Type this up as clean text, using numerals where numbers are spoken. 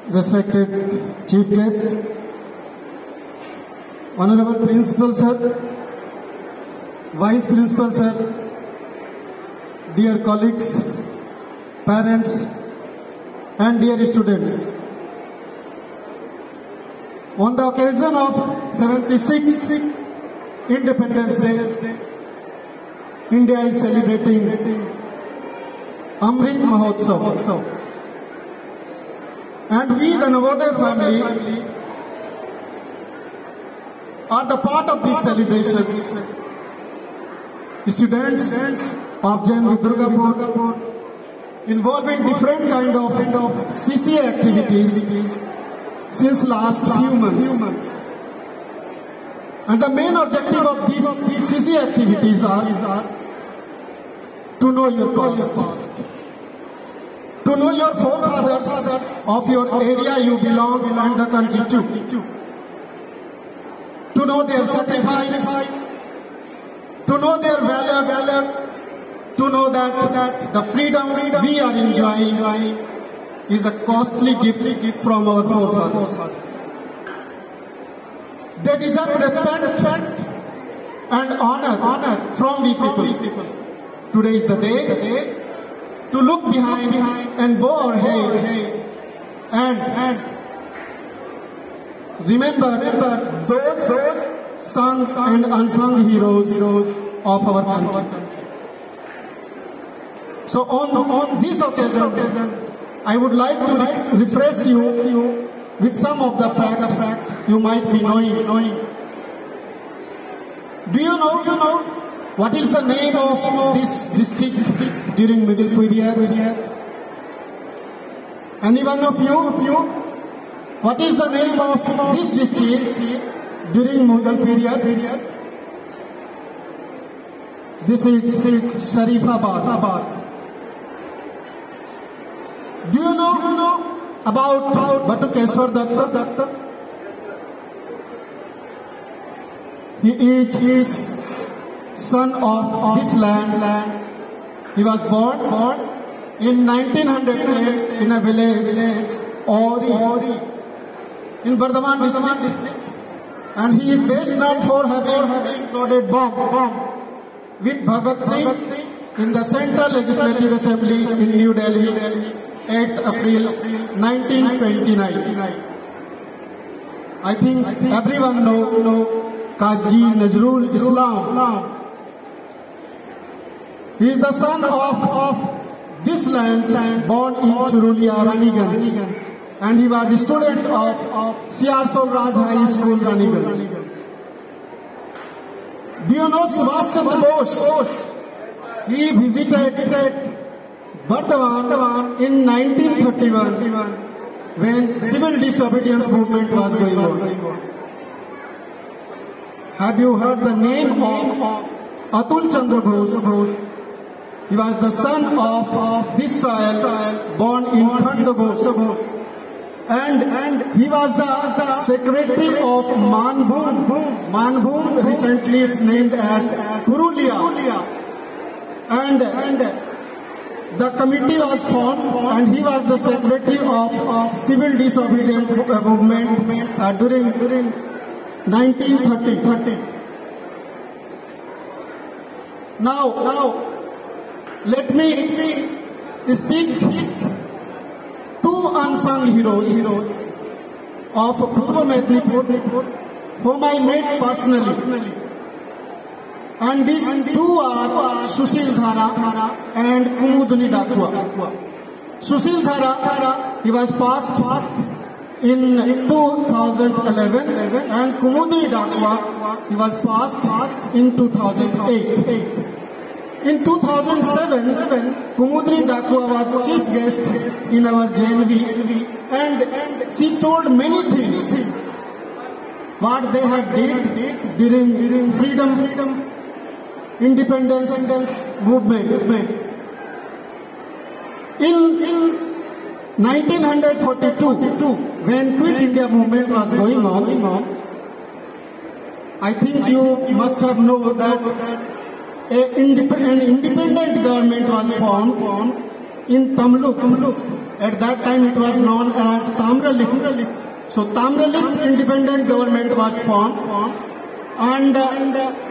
respected Chief Guest, Honorable Principal Sir, Vice Principal Sir, dear colleagues, parents and dear students. On the occasion of 76th Independence Day, India is celebrating Amrit Mahotsav. And we, the Navodaya family, are the part of this celebration. Students of Jain Durgapur involved in different kind of CCA activities since last few months. And the main objective of these CCA activities are to know your past, to know your forefathers of your area you belong and the country too, to know their sacrifice, to know their valor, to know that the freedom we are enjoying is a costly gift from our forefathers. They deserve respect and honor from we people. Today is the day to look behind and bow our head and remember those sung and unsung heroes of our country. So on this occasion, I would like to refresh you with some of the facts you might be knowing. Do you know what is the name of this district during Mughal period? Any one of you? What is the name of this district during Mughal period? This is Sharifabad. Do you know about Batukeshwar Datta? He is son of this land. He was born in 1910 in a village, Ori, in Bardhaman district. And he is best known for having exploded bomb with Bhagat Singh in the Central Legislative Assembly in New Delhi, 8th April 1929. I think everyone knows Qazi Nazrul Islam. He is the son of this land, born in Churulia, Raniganj, and he was a student of C.R. Solraj High School, Raniganj. Do you know Subhash Chandra Bose? He visited Bardhaman in 1931 when civil disobedience movement was going on. Have you heard the name of Atul Chandra Bose? He was the son of this soil, born in Khandagos. And he was the secretary of Manbhum. Manbhum recently it's named as Purulia. And the committee was formed and he was the secretary of civil disobedience movement during 1930. Now, let me speak two unsung heroes of Purva Mednipur whom I met personally. And these two are Sushil Dhara and Kumudni Dakua. Sushil Dhara, he was passed in 2011 and Kumudni Dakua, he was passed in 2008. In 2007, Kumudni Dakua was chief guest in our JNV and she told many things what they had did during freedom independence movement. In 1942, when Quit India movement was going on, I think you must have known that an independent government was formed in Tamluk. At that time it was known as Tamralipt. So Tamralipt independent government was formed, and